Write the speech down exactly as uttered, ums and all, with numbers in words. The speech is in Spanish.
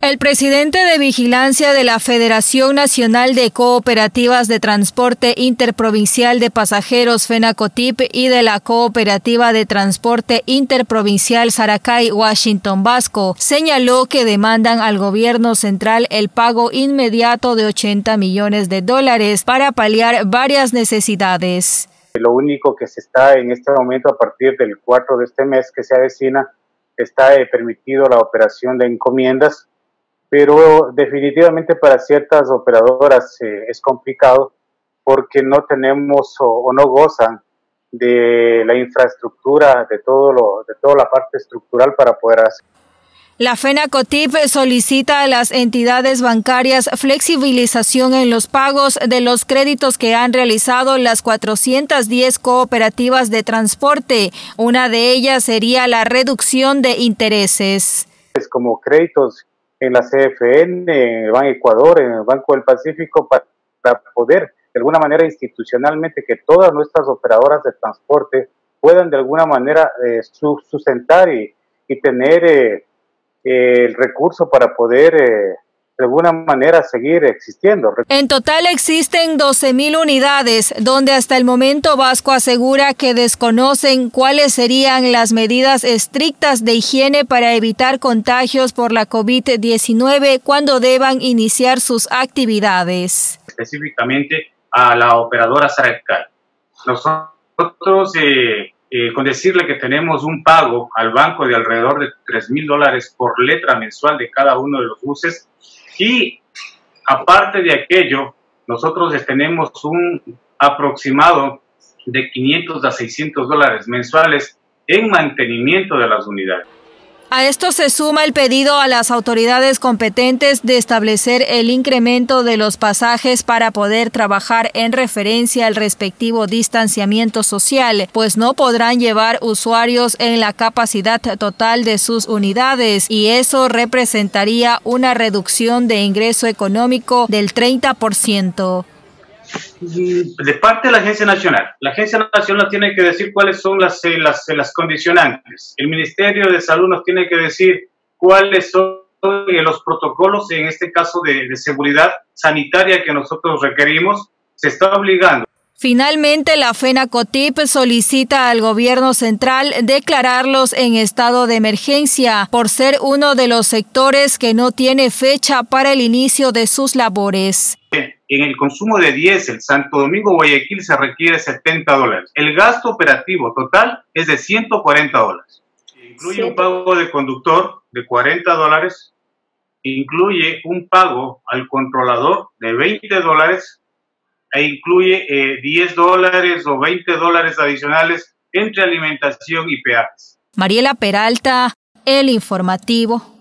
El presidente de Vigilancia de la Federación Nacional de Cooperativas de Transporte Interprovincial de Pasajeros FENACOTIP y de la Cooperativa de Transporte Interprovincial Saracay Washington Vasco señaló que demandan al gobierno central el pago inmediato de ochenta millones de dólares para paliar varias necesidades. Lo único que se está en este momento, a partir del cuatro de este mes que se avecina, está eh, permitido la operación de encomiendas, pero definitivamente para ciertas operadoras eh, es complicado porque no tenemos o, o no gozan de la infraestructura, de todo lo, de toda la parte estructural para poder hacer. La FENACOTIP solicita a las entidades bancarias flexibilización en los pagos de los créditos que han realizado las cuatrocientas diez cooperativas de transporte. Una de ellas sería la reducción de intereses. Es como créditos en la C F N, en el Banco Ecuador, en el Banco del Pacífico, para, para poder de alguna manera institucionalmente que todas nuestras operadoras de transporte puedan de alguna manera eh, sustentar y, y tener eh, eh, el recurso para poder eh, de alguna manera seguir existiendo. En total existen doce mil unidades, donde hasta el momento Vasco asegura que desconocen cuáles serían las medidas estrictas de higiene para evitar contagios por la COVID diecinueve cuando deban iniciar sus actividades. Específicamente a la operadora Saracay. Nosotros, eh, eh, con decirle que tenemos un pago al banco de alrededor de tres mil dólares por letra mensual de cada uno de los buses, y aparte de aquello, nosotros tenemos un aproximado de quinientos a seiscientos dólares mensuales en mantenimiento de las unidades. A esto se suma el pedido a las autoridades competentes de establecer el incremento de los pasajes para poder trabajar en referencia al respectivo distanciamiento social, pues no podrán llevar usuarios en la capacidad total de sus unidades y eso representaría una reducción de ingreso económico del treinta por ciento. De parte de la Agencia Nacional, la Agencia Nacional tiene que decir cuáles son las, las, las condicionantes. El Ministerio de Salud nos tiene que decir cuáles son los protocolos, en este caso de, de seguridad sanitaria que nosotros requerimos. Se está obligando. Finalmente, la FENACOTIP solicita al gobierno central declararlos en estado de emergencia por ser uno de los sectores que no tiene fecha para el inicio de sus labores. En el consumo de diésel, Santo Domingo, Guayaquil, se requiere setenta dólares. El gasto operativo total es de ciento cuarenta dólares. Incluye un pago de conductor de cuarenta dólares, incluye un pago al controlador de veinte dólares, e incluye eh, diez dólares o veinte dólares adicionales entre alimentación y peajes. Mariela Peralta, El Informativo.